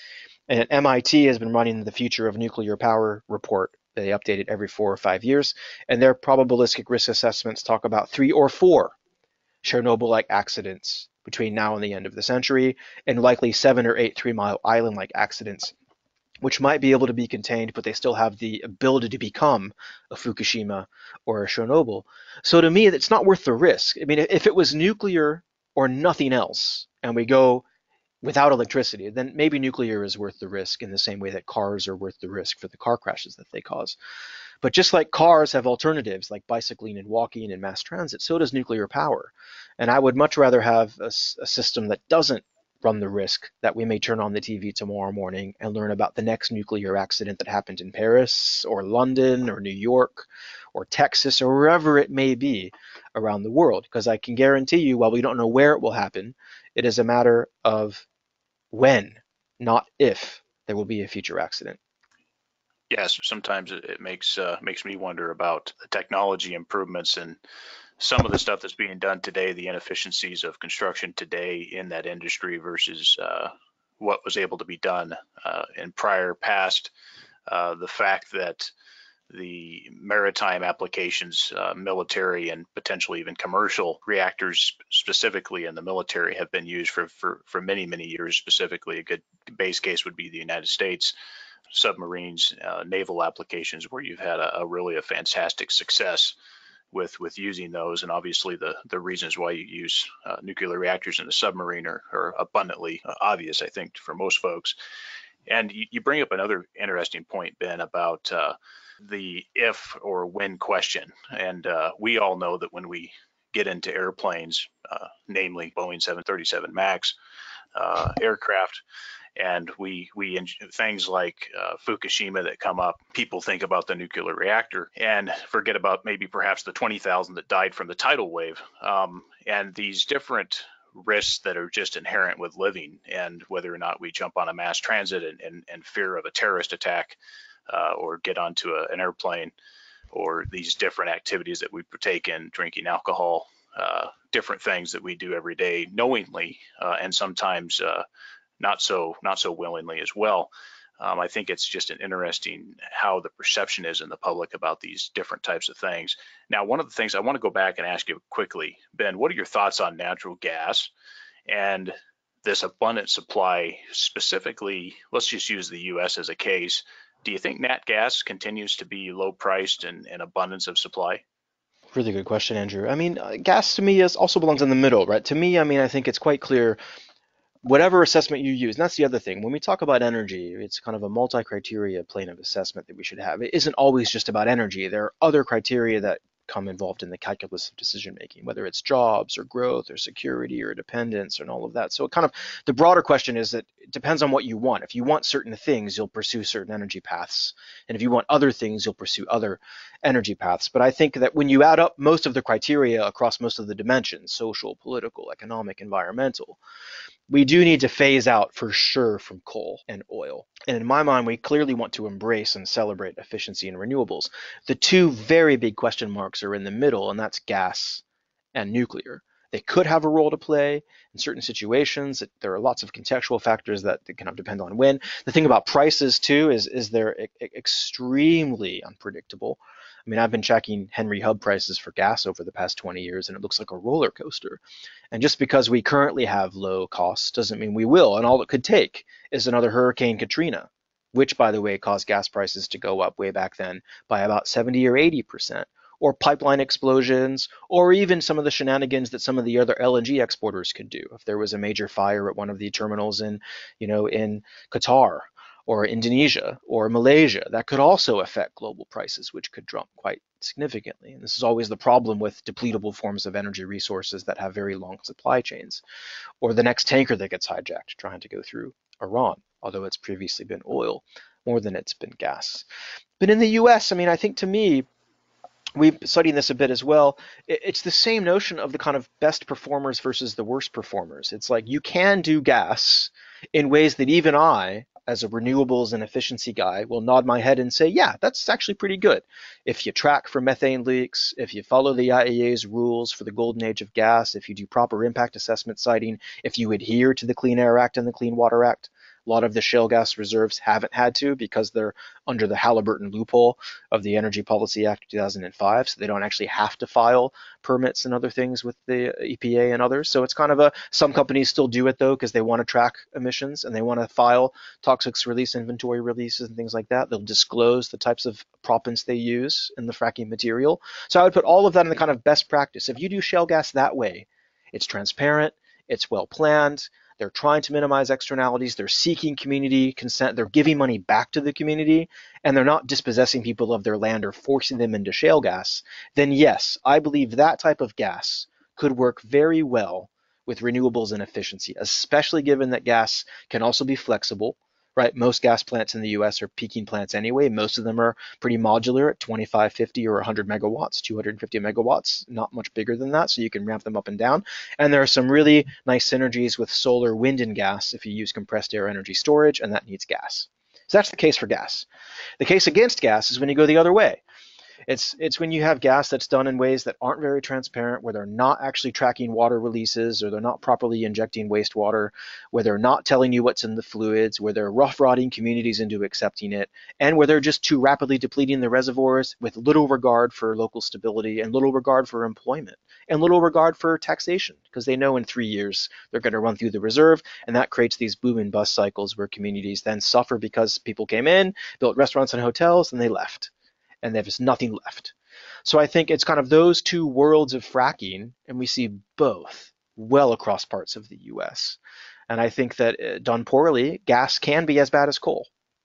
And M I T has been running the Future of Nuclear Power report. They update it every four or five years, and their probabilistic risk assessments talk about three or four Chernobyl-like accidents between now and the end of the century, and likely seven or eight Three Mile Island-like accidents, which might be able to be contained, but they still have the ability to become a Fukushima or a Chernobyl. So to me, it's not worth the risk. I mean, if it was nuclear or nothing else, and we go without electricity, then maybe nuclear is worth the risk in the same way that cars are worth the risk for the car crashes that they cause. But just like cars have alternatives like bicycling and walking and mass transit, so does nuclear power. And I would much rather have a, a system that doesn't run the risk that we may turn on the T V tomorrow morning and learn about the next nuclear accident that happened in Paris or London or New York or Texas or wherever it may be around the world. Because I can guarantee you, while we don't know where it will happen, it is a matter of when, not if, there will be a future accident. Yes, sometimes it, it makes uh, makes me wonder about the technology improvements and some of the stuff that's being done today, the inefficiencies of construction today in that industry versus uh, what was able to be done uh, in prior past. Uh, the fact that the maritime applications, uh, military and potentially even commercial reactors, specifically in the military, have been used for, for, for many, many years. Specifically, a good base case would be the United States submarines, uh, naval applications, where you've had a, a really a fantastic success with with using those. And obviously the the reasons why you use uh, nuclear reactors in a submarine are, are abundantly uh, obvious, I think, for most folks. And you, you bring up another interesting point, Ben, about uh, the if or when question. And uh, we all know that when we get into airplanes, uh, namely Boeing seven thirty-seven MAX uh, aircraft, and we we things like uh, Fukushima that come up, people think about the nuclear reactor and forget about maybe perhaps the twenty thousand that died from the tidal wave, um, and these different risks that are just inherent with living, and whether or not we jump on a mass transit and, and, and fear of a terrorist attack, uh, or get onto a, an airplane, or these different activities that we partake in, drinking alcohol, uh, different things that we do every day knowingly, uh, and sometimes uh, not so not so willingly as well. Um, I think it's just an interesting how the perception is in the public about these different types of things. Now, one of the things I want to go back and ask you quickly, Ben, what are your thoughts on natural gas and this abundant supply? Specifically, let's just use the U S as a case. Do you think nat gas continues to be low priced and, and abundance of supply? Really good question, Andrew. I mean, uh, gas to me is also belongs in the middle, right? To me, I mean, I think it's quite clear whatever assessment you use. And that's the other thing. When we talk about energy, it's kind of a multi-criteria plane of assessment that we should have. It isn't always just about energy. There are other criteria that come involved in the calculus of decision making, whether it's jobs or growth or security or dependence and all of that. So it kind of the broader question is that it depends on what you want. If you want certain things, you'll pursue certain energy paths. And if you want other things, you'll pursue other energy paths. But I think that when you add up most of the criteria across most of the dimensions, social, political, economic, environmental, we do need to phase out for sure from coal and oil. And in my mind, we clearly want to embrace and celebrate efficiency in renewables. The two very big question marks are in the middle, and that's gas and nuclear. They could have a role to play in certain situations. There are lots of contextual factors that kind of depend on when. The thing about prices too is, is they're e- extremely unpredictable. I mean, I've been tracking Henry Hub prices for gas over the past twenty years, and it looks like a roller coaster. And just because we currently have low costs doesn't mean we will. And all it could take is another Hurricane Katrina, which, by the way, caused gas prices to go up way back then by about seventy or eighty percent, or pipeline explosions, or even some of the shenanigans that some of the other L N G exporters could do. If there was a major fire at one of the terminals in, you know, in Qatar, or Indonesia, or Malaysia, that could also affect global prices, which could drop quite significantly. And this is always the problem with depletable forms of energy resources that have very long supply chains, or the next tanker that gets hijacked trying to go through Iran, although it's previously been oil more than it's been gas. But in the U S, I mean, I think to me, we've studied this a bit as well. It's the same notion of the kind of best performers versus the worst performers. It's like you can do gas in ways that even I, as a renewables and efficiency guy, will nod my head and say, yeah, that's actually pretty good. If you track for methane leaks, if you follow the I A E A's rules for the golden age of gas, if you do proper impact assessment siting, if you adhere to the Clean Air Act and the Clean Water Act. A lot of the shale gas reserves haven't had to because they're under the Halliburton loophole of the Energy Policy Act of two thousand five, so they don't actually have to file permits and other things with the E P A and others. So it's kind of a, some companies still do it though because they want to track emissions and they want to file toxic release inventory releases and things like that. They'll disclose the types of proppants they use in the fracking material. So I would put all of that in the kind of best practice. If you do shale gas that way, it's transparent, it's well planned, they're trying to minimize externalities, they're seeking community consent, they're giving money back to the community, and they're not dispossessing people of their land or forcing them into shale gas, then yes, I believe that type of gas could work very well with renewables and efficiency, especially given that gas can also be flexible, right? Most gas plants in the U S are peaking plants anyway. Most of them are pretty modular at twenty-five, fifty, or one hundred megawatts, two hundred fifty megawatts, not much bigger than that, so you can ramp them up and down. And there are some really nice synergies with solar, wind, and gas if you use compressed air energy storage, and that needs gas. So that's the case for gas. The case against gas is when you go the other way. It's it's when you have gas that's done in ways that aren't very transparent, where they're not actually tracking water releases, or they're not properly injecting wastewater, where they're not telling you what's in the fluids, where they're rough rodding communities into accepting it, and where they're just too rapidly depleting the reservoirs with little regard for local stability and little regard for employment and little regard for taxation, because they know in three years they're going to run through the reserve, and that creates these boom and bust cycles where communities then suffer because people came in, built restaurants and hotels, and they left. And there's nothing left. So I think it's kind of those two worlds of fracking, and we see both well across parts of the U S. And I think that uh, done poorly, gas can be as bad as coal.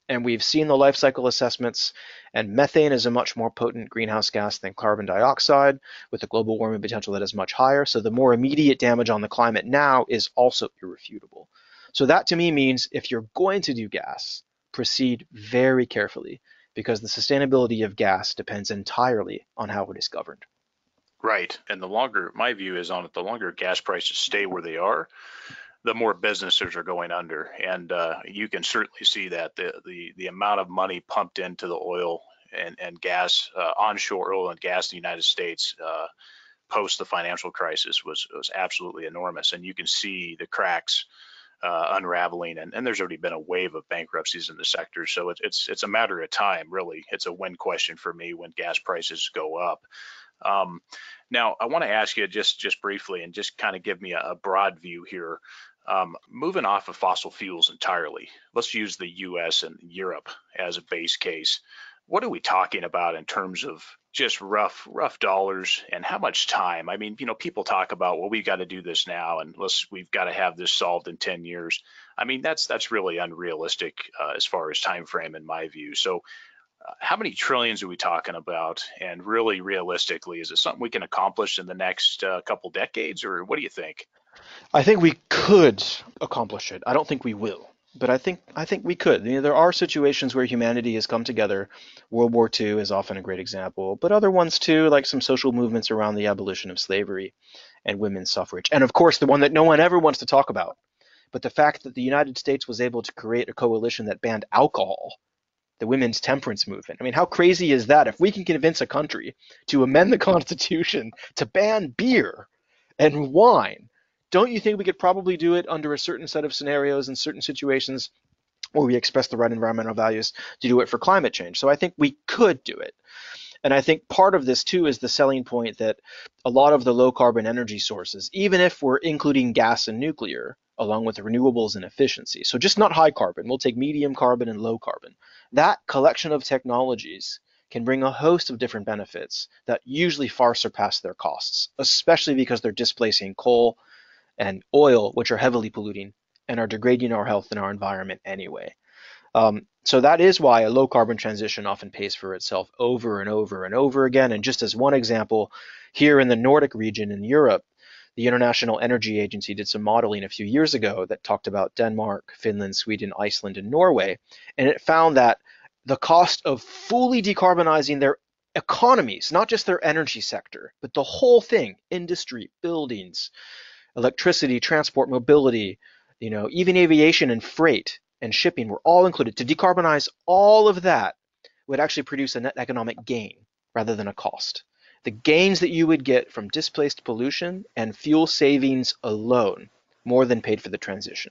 And we've seen the life cycle assessments, and methane is a much more potent greenhouse gas than carbon dioxide, with a global warming potential that is much higher. So the more immediate damage on the climate now is also irrefutable. So that to me means if you're going to do gas, proceed very carefully, because the sustainability of gas depends entirely on how it is governed. Right. And the longer, my view is on it, the longer gas prices stay where they are, the more businesses are going under. And uh, you can certainly see that the, the, the amount of money pumped into the oil and, and gas, uh, onshore oil and gas in the United States uh, post the financial crisis was, was absolutely enormous. And you can see the cracks uh, unraveling. And, and there's already been a wave of bankruptcies in the sector. So it, it's, it's a matter of time, really. It's a when question for me when gas prices go up. Um, now, I want to ask you just just briefly and just kind of give me a, a broad view here. Um, moving off of fossil fuels entirely, let's use the U S and Europe as a base case. What are we talking about in terms of just rough rough dollars and how much time? I mean, you know, people talk about, well, we've got to do this now and let's we've got to have this solved in ten years. I mean, that's that's really unrealistic uh, as far as time frame in my view. So uh, how many trillions are we talking about? And really realistically, is it something we can accomplish in the next uh, couple decades, or what do you think? I think we could accomplish it. I don't think we will, but I think I think we could. You know, there are situations where humanity has come together. World War Two is often a great example, but other ones too, like some social movements around the abolition of slavery and women's suffrage. And of course, the one that no one ever wants to talk about, but the fact that the United States was able to create a coalition that banned alcohol, the women's temperance movement. I mean, how crazy is that? If we can convince a country to amend the Constitution to ban beer and wine, don't you think we could probably do it under a certain set of scenarios in certain situations where we express the right environmental values to do it for climate change? So I think we could do it. And I think part of this too is the selling point that a lot of the low carbon energy sources, even if we're including gas and nuclear, along with renewables and efficiency, so just not high carbon, we'll take medium carbon and low carbon, that collection of technologies can bring a host of different benefits that usually far surpass their costs, especially because they're displacing coal and oil, which are heavily polluting and are degrading our health and our environment anyway. Um, so that is why a low carbon transition often pays for itself over and over and over again. And just as one example, here in the Nordic region in Europe, the International Energy Agency did some modeling a few years ago that talked about Denmark, Finland, Sweden, Iceland, and Norway. And it found that the cost of fully decarbonizing their economies, not just their energy sector, but the whole thing, industry, buildings, electricity, transport, mobility, you know, even aviation and freight and shipping were all included. To decarbonize all of that would actually produce a net economic gain rather than a cost. The gains that you would get from displaced pollution and fuel savings alone more than paid for the transition.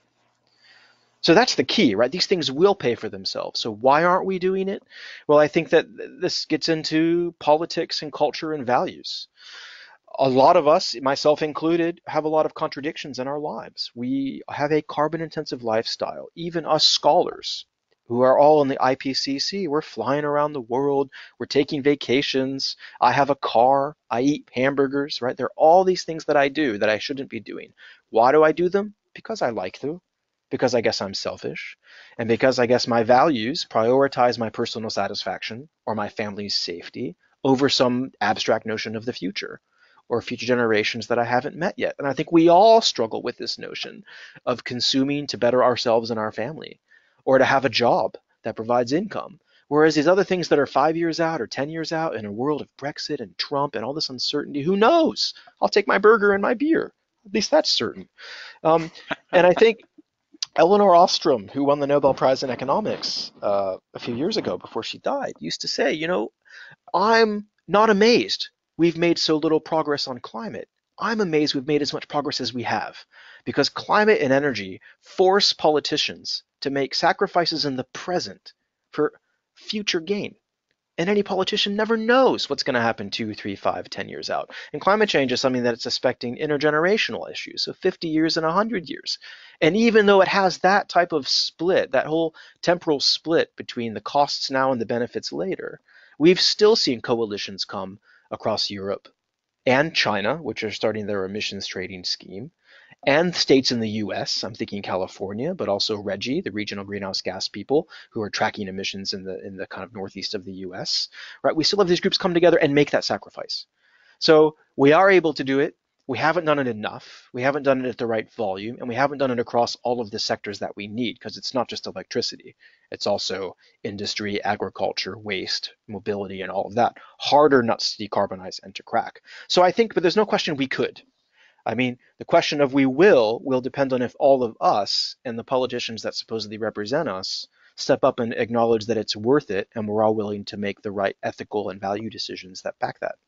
So that's the key, right? These things will pay for themselves. So why aren't we doing it? Well, I think that this gets into politics and culture and values. A lot of us, myself included, have a lot of contradictions in our lives. We have a carbon intensive lifestyle. Even us scholars who are all in the I P C C, we're flying around the world, we're taking vacations, I have a car, I eat hamburgers, right? There are all these things that I do that I shouldn't be doing. Why do I do them? Because I like to, because I guess I'm selfish, and because I guess my values prioritize my personal satisfaction or my family's safety over some abstract notion of the future or future generations that I haven't met yet. And I think we all struggle with this notion of consuming to better ourselves and our family, or to have a job that provides income. Whereas these other things that are five years out or ten years out in a world of Brexit and Trump and all this uncertainty, who knows? I'll take my burger and my beer. At least that's certain. Um, and I think Eleanor Ostrom, who won the Nobel Prize in Economics uh, a few years ago before she died, used to say, you know, I'm not amazed we've made so little progress on climate. I'm amazed we've made as much progress as we have, because climate and energy force politicians to make sacrifices in the present for future gain. And any politician never knows what's going to happen two, three, five, ten years out. And climate change is something that it's affecting intergenerational issues, so fifty years and one hundred years. And even though it has that type of split, that whole temporal split between the costs now and the benefits later, we've still seen coalitions come across Europe and China, which are starting their emissions trading scheme, and states in the U S. I'm thinking California, but also RGGI, the regional greenhouse gas people who are tracking emissions in the in the kind of northeast of the U S. Right? We still have these groups come together and make that sacrifice. So we are able to do it. We haven't done it enough. We haven't done it at the right volume, and we haven't done it across all of the sectors that we need because it's not just electricity. It's also industry, agriculture, waste, mobility, and all of that. Harder nuts to decarbonize and to crack. So I think, but there's no question we could. I mean, the question of we will will depend on if all of us and the politicians that supposedly represent us step up and acknowledge that it's worth it, and we're all willing to make the right ethical and value decisions that back that.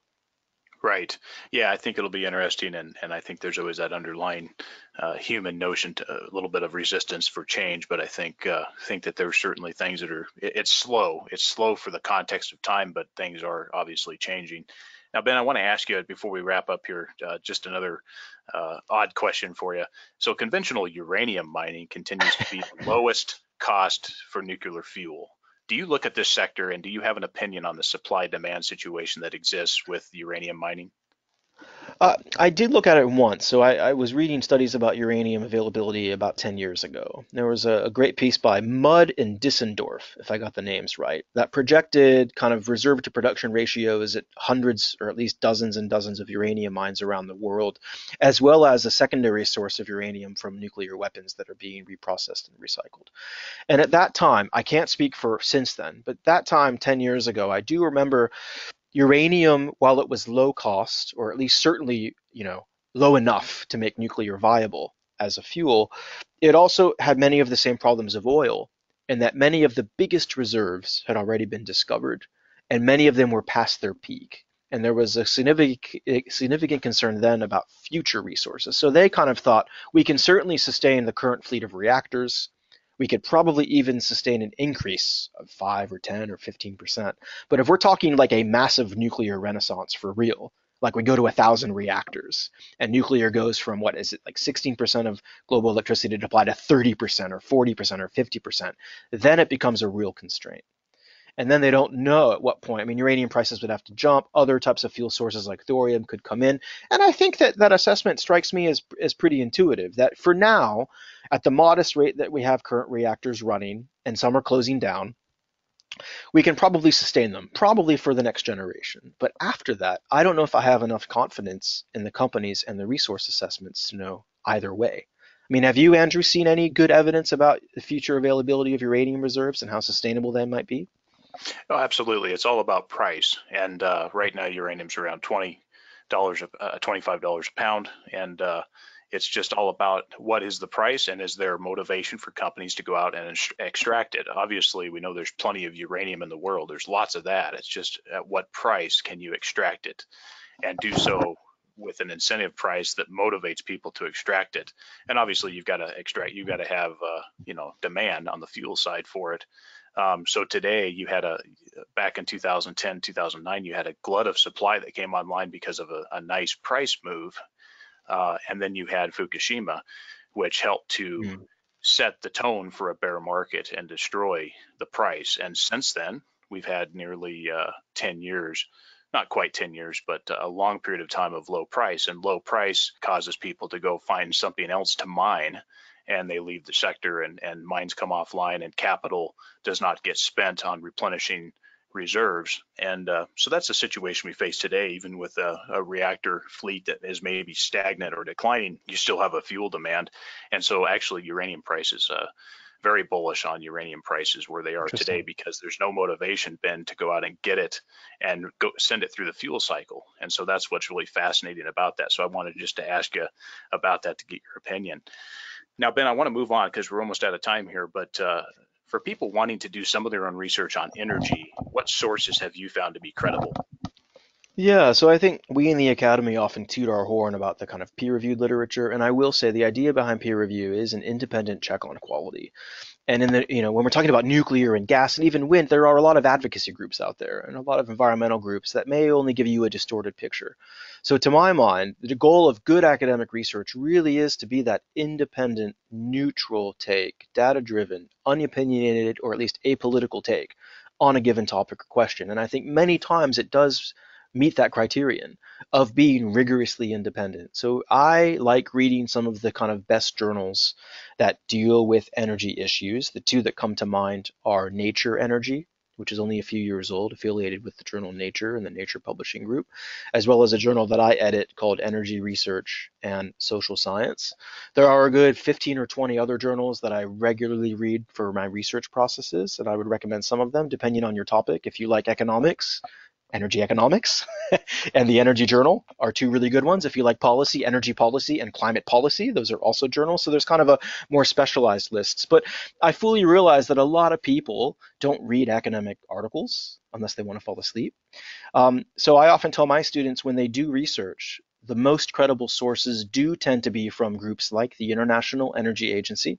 Right. Yeah, I think it'll be interesting, and and I think there's always that underlying uh, human notion to a little bit of resistance for change. But I think uh, think that there's certainly things that are it, it's slow. It's slow for the context of time, but things are obviously changing. Now, Ben, I want to ask you before we wrap up here, uh, just another uh, odd question for you. So, conventional uranium mining continues to be the lowest cost for nuclear fuel. Do you look at this sector and do you have an opinion on the supply demand situation that exists with uranium mining? Uh, I did look at it once. So I, I was reading studies about uranium availability about ten years ago. There was a, a great piece by Mudd and Dissendorf, if I got the names right, that projected kind of reserve to production ratios at hundreds or at least dozens and dozens of uranium mines around the world, as well as a secondary source of uranium from nuclear weapons that are being reprocessed and recycled. And at that time, I can't speak for since then, but that time, ten years ago, I do remember uranium, while it was low cost, or at least certainly, you know, low enough to make nuclear viable as a fuel, it also had many of the same problems of oil, and that many of the biggest reserves had already been discovered, and many of them were past their peak. And there was a significant, significant concern then about future resources. So they kind of thought we can certainly sustain the current fleet of reactors. We could probably even sustain an increase of five or ten or fifteen percent. But if we're talking like a massive nuclear renaissance for real, like we go to a thousand reactors and nuclear goes from what is it like sixteen percent of global electricity to apply to thirty percent or forty percent or fifty percent, then it becomes a real constraint. And then they don't know at what point. I mean, uranium prices would have to jump. Other types of fuel sources like thorium could come in. And I think that that assessment strikes me as, as pretty intuitive, that for now, at the modest rate that we have current reactors running, and some are closing down, we can probably sustain them, probably for the next generation. But after that, I don't know if I have enough confidence in the companies and the resource assessments to know either way. I mean, have you, Andrew, seen any good evidence about the future availability of uranium reserves and how sustainable they might be? Oh, absolutely. It's all about price. And uh, right now, uranium's around twenty dollars, uh, twenty-five dollars a pound. And uh, it's just all about what is the price and is there motivation for companies to go out and extract it. Obviously, we know there's plenty of uranium in the world. There's lots of that. It's just at what price can you extract it and do so with an incentive price that motivates people to extract it. And obviously, you've got to extract, you've got to have, uh, you know, demand on the fuel side for it. Um, so today you had a, back in two thousand ten, two thousand nine, you had a glut of supply that came online because of a, a nice price move. Uh, and then you had Fukushima, which helped to Mm. set the tone for a bear market and destroy the price. And since then, we've had nearly uh, ten years, not quite ten years, but a long period of time of low price. And low price causes people to go find something else to mine, and they leave the sector, and, and mines come offline, and capital does not get spent on replenishing reserves. And uh, so that's the situation we face today. Even with a, a reactor fleet that is maybe stagnant or declining, you still have a fuel demand. And so actually uranium prices, uh, very bullish on uranium prices where they are today, Interesting. because there's no motivation, Ben, to go out and get it and go send it through the fuel cycle. And so that's what's really fascinating about that. So I wanted just to ask you about that to get your opinion. Now, Ben, I want to move on because we're almost out of time here, but uh, for people wanting to do some of their own research on energy, what sources have you found to be credible? Yeah, so I think we in the academy often toot our horn about the kind of peer-reviewed literature, and I will say the idea behind peer review is an independent check on quality. And in the, you know, when we're talking about nuclear and gas and even wind, there are a lot of advocacy groups out there and a lot of environmental groups that may only give you a distorted picture. So to my mind, the goal of good academic research really is to be that independent, neutral take, data-driven, unopinionated, or at least apolitical take on a given topic or question. And I think many times it does meet that criterion of being rigorously independent. So I like reading some of the kind of best journals that deal with energy issues. The two that come to mind are Nature Energy, which is only a few years old, affiliated with the journal Nature and the Nature Publishing Group, as well as a journal that I edit called Energy Research and Social Science. There are a good fifteen or twenty other journals that I regularly read for my research processes, and I would recommend some of them depending on your topic. If you like economics, Energy Economics and the Energy Journal are two really good ones. If you like policy, Energy Policy and Climate Policy, those are also journals. So there's kind of a more specialized lists. But I fully realize that a lot of people don't read academic articles unless they want to fall asleep. Um, so I often tell my students when they do research, the most credible sources do tend to be from groups like the International Energy Agency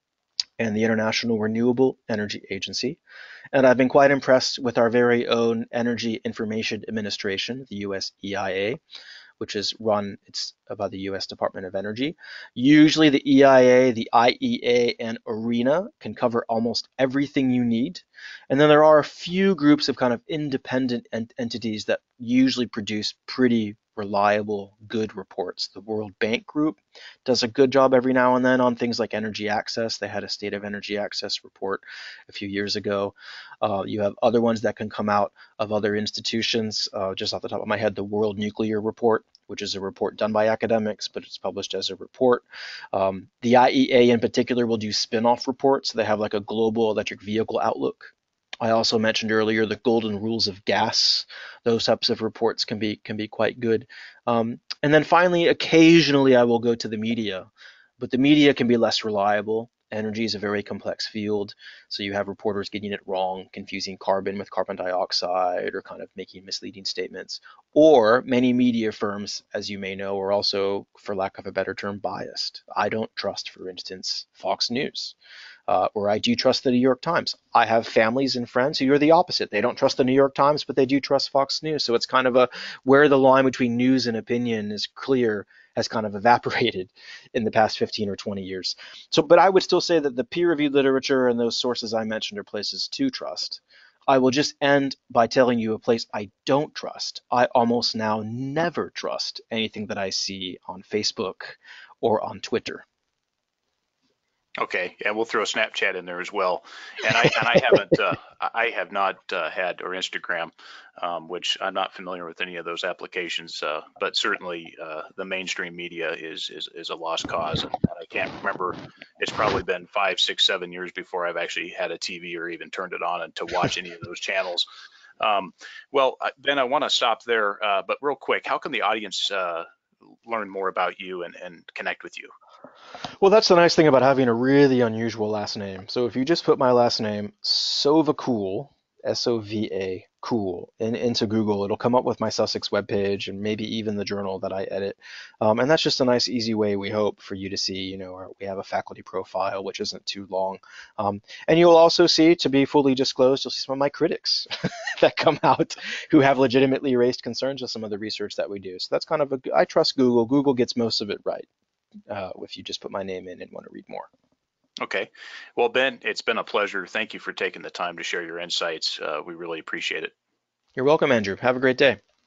and the International Renewable Energy Agency. And I've been quite impressed with our very own Energy Information Administration, the U S E I A, which is run, it's by the U S Department of Energy. Usually the E I A, the I E A, and ARENA can cover almost everything you need. And then there are a few groups of kind of independent ent entities that usually produce pretty reliable, good reports. The World Bank Group does a good job every now and then on things like energy access. They had a State of Energy Access report a few years ago. Uh, you have other ones that can come out of other institutions. Uh, just off the top of my head, the World Nuclear Report, which is a report done by academics, but it's published as a report. Um, the I E A in particular will do spin-off reports. They have like a global electric vehicle outlook. I also mentioned earlier the golden rules of gas. Those types of reports can be can be quite good. Um, and then finally, occasionally I will go to the media, but the media can be less reliable. Energy is a very complex field, so you have reporters getting it wrong, confusing carbon with carbon dioxide, or kind of making misleading statements. Or many media firms, as you may know, are also, for lack of a better term, biased. I don't trust, for instance, Fox News. Uh, or I do trust the New York Times. I have families and friends who are the opposite. They don't trust the New York Times, but they do trust Fox News. So it's kind of a where the line between news and opinion is clear has kind of evaporated in the past fifteen or twenty years. So, but I would still say that the peer-reviewed literature and those sources I mentioned are places to trust. I will just end by telling you a place I don't trust. I almost now never trust anything that I see on Facebook or on Twitter. Okay, and we'll throw Snapchat in there as well. And I and I haven't uh, I have not uh, had or Instagram, um, which I'm not familiar with any of those applications. Uh, but certainly uh, the mainstream media is is is a lost cause, and, and I can't remember. It's probably been five, six, seven years before I've actually had a T V or even turned it on and to watch any of those channels. Um, well, uh, Ben, I want to stop there, uh, but real quick, how can the audience uh, learn more about you and, and connect with you? Well, that's the nice thing about having a really unusual last name. So if you just put my last name, Sovacool, S O V A, cool, in, into Google, it'll come up with my Sussex webpage and maybe even the journal that I edit. Um, and that's just a nice, easy way, we hope, for you to see, you know, our, we have a faculty profile, which isn't too long. Um, and you'll also see, to be fully disclosed, you'll see some of my critics that come out who have legitimately raised concerns with some of the research that we do. So that's kind of a, I trust Google. Google gets most of it right uh, if you just put my name in and want to read more. Okay. Well, Ben, it's been a pleasure. Thank you for taking the time to share your insights. Uh, we really appreciate it. You're welcome, Andrew. Have a great day.